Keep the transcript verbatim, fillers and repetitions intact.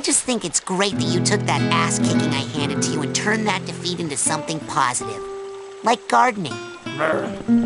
just think it's great that you took that ass-kicking I handed to you and turned that defeat into something positive. Like gardening.